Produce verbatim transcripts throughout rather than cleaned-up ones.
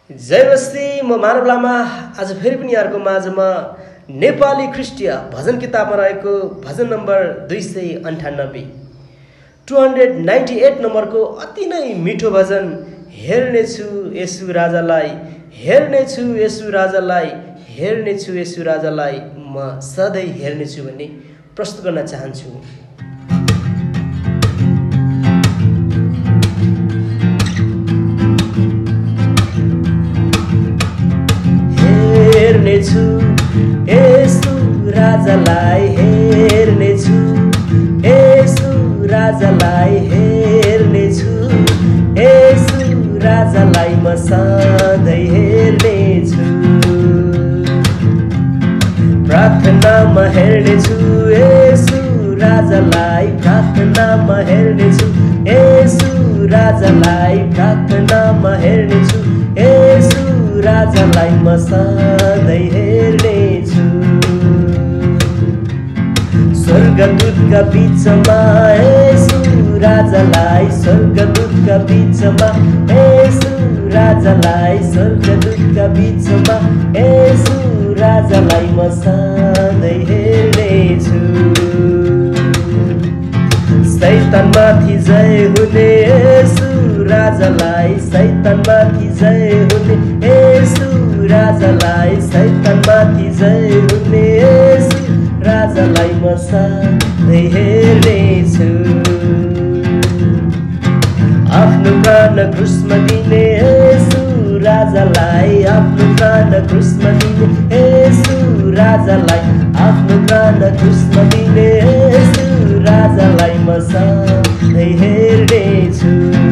जय बस्ती म मानव लामा आज फेरि पनि यहाँहरुको माझमा नेपाली ख्रीष्टीय भजन किताबमा रहेको भजन नम्बर दुई सय अन्ठानब्बे दुई सय अठानब्बे नम्बरको अति नै मिठो भजन हेर्नेछु येशू राजालाई हेर्नेछु येशू राजालाई हेर्नेछु येशू राजालाई म सधैँ हेर्नेछु भन्ने प्रस्तुत गर्न चाहन्छु। हेर्नेछु येशू राजालाई हेर्नेछु येशू राजालाई हेर्नेछु येशू राजालाई म सधैँ हेर्नेछु। प्रार्थनामा हेर्नेछु येशू राजालाई प्रार्थनामा हेर्नेछु येशू राजालाई प्रार्थनामा हेर्नेछु येशू राजालाई म सधैँ हेर्नेछु। स्वर्गदूतका बीचमा येशू राजालाई स्वर्गदूतका बीचमा येशू राजालाई स्वर्गदूतका बीचमा येशू राजालाई म सधैँ हेर्नेछु। शैतानमाथि जय हुने येशू राजालाई शैतानमाथि जय हुने येशू राजालाई शैतानमाथि जय हुने येशू राजालाई म सधैँ हेर्नेछु। आफ्नो प्राण क्रुसमा दिने येशू राजालाई आफ्नो प्राण क्रुसमा दिने येशू राजालाई आफ्नो प्राण क्रुसमा दिने येशू राजालाई म सधैँ हेर्नेछु।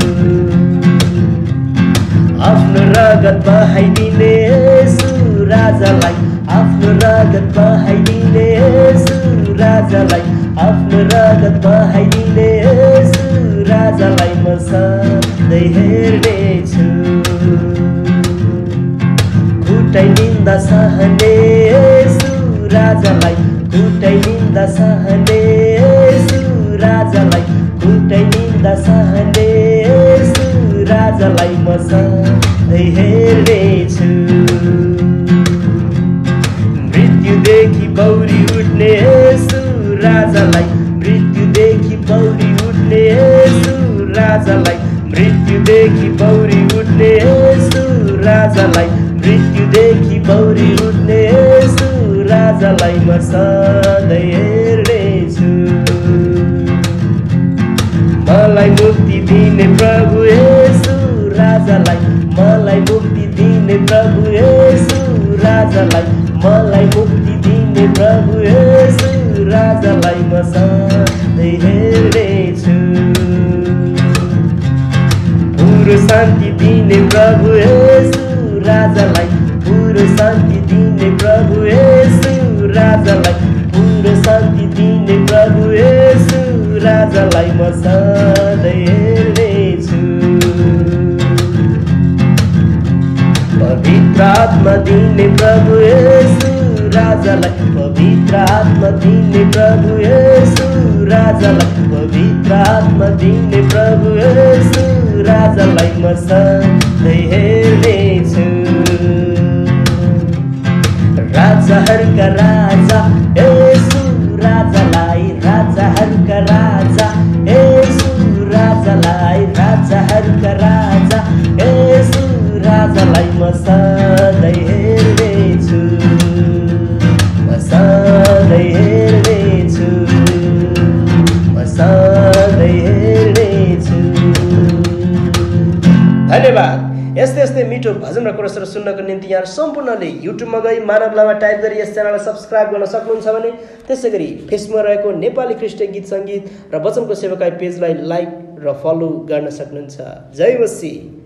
आफ्नो रगत बहाइदिने येशू राजालाई आफ्नो रगत बहाइदिने येशू राजालाई आफ्नो रगत बहाइदिने येशू राजालाई म सधैँ हेर्नेछु। कुटाइ निन्दा सहने येशू राजालाई कुटाइ निन्दा सहने येशू राजालाई कुटाइ निन्दा सहने येशू राजालाई म सधैँ हेर्नेछु। मृत्युदेखि पौडी उठ्ने येशू राजालाई मृत्युदेखि पौडी उठ्ने येशू राजालाई मृत्युदेखि पौडी उठ्ने येशू राजालाई मृत्युदेखि पौडी उठ्ने येशू राजालाई म सधैँ हेर्नेछु। मलाई मुक्ति दिने प्रभु येशू राजालाई मलाई मुक्ति दिने प्रभु येशू राजालाई मलाई मुक्ति दिने प्रभु येशू राजालाई म सधैँ हेर्नेछु। पुरो शान्ति दिने प्रभु येशू राजालाई पुरो शान्ति दिने प्रभु येशू राजालाई पुरो शान्ति दिने प्रभु येशू राजालाई म सधैँ हेर्नेछु। पवित्र आत्मा दिने प्रभु येशू राजालाई पवित्र आत्मा दिने प्रभु येशू राजालाई पवित्र आत्मा दिने प्रभु येशू राजालाई म सधैँ हेर्नेछु। राजाहरूका राजा येशू राजालाई राजाहरूका राजा येशू राजालाई राजाहरूका राजा येशू राजालाई म सधैँ हेर्नेछु म सधैँ हेर्नेछु म सधैँ हेर्नेछु। धन्यवाद। यस्तै यस्तै मिठो भजन र कोरसहरू सुन्नको निम्ति यहाँ सम्पूर्णले युट्युबमा गई मानव लामा टाइप गरी यस च्यानललाई सब्स्क्राइब गर्न सक्नुहुन्छ भने त्यसै गरी फेसबुकमा रहेको नेपाली ख्रीष्टीय गीत सङ्गीत र वचनको सेवकाई पेजलाई लाइक र फलो गर्न सक्नुहुन्छ। जय बस्ती।